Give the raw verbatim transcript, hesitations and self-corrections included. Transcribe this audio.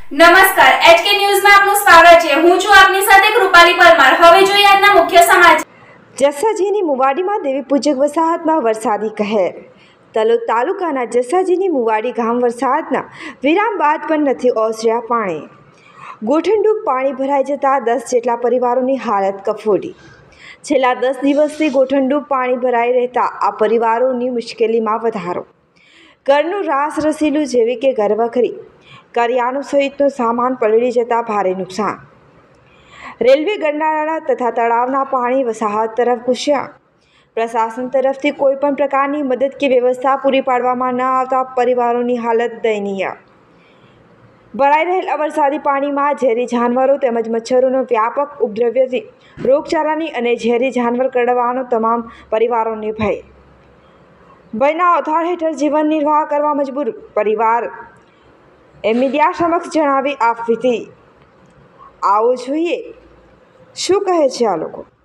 નમસ્કાર, એચકે ન્યૂઝમાં આપનું સ્વાગત છે। હું છું આપની સાથે કૃપાલી પરમાર। હવે જોઈએ આજના મુખ્ય સમાચાર। જસાજીની મુવાડીમાં દેવી પૂજક વસાહતમાં વરસાદી કહેર। તલોદ તાલુકાના જસાજીની મુવાડી ગામ વરસાદના વિરામ બાદ પણ નથી ઓસર્યા પાણી। ગોઠણડૂબ પાણી ભરાઈ જતા દસ જેટલા પરિવારોની હાલત કફોડી। છેલ્લા દસ દિવસથી ગોઠણડૂબ પાણી ભરાઈ રહેતા આ પરિવારોની મુશ્કેલીમાં વધારો। ઘરનું રાસ રસીલું જેવી કે ઘરવખરી, કરિયાણું સહિતનો સામાન પલળી જતા ભારે નુકસાન। રેલવે ગરનાળા તથા તળાવના પાણી વસાહત તરફ ઘૂસ્યા। પ્રશાસન તરફથી કોઈ પણ પ્રકારની મદદ કે વ્યવસ્થા પૂરી પાડવામાં ન આવતા પરિવારોની હાલત દયનીય। ભરાઈ રહેલા વરસાદી પાણીમાં ઝેરી જાનવરો તેમજ મચ્છરોનો વ્યાપક ઉપદ્રવ્યથી રોગચાળાની અને ઝેરી જાનવર કરડવાનો તમામ પરિવારોને ભય। ભયના ઓથાર હેઠળ જીવન નિર્વાહ કરવા મજબૂર પરિવાર એ મીડિયા સમક્ષ જણાવી આપવીતી। આવો જોઈએ શું કહે છે આ લોકો।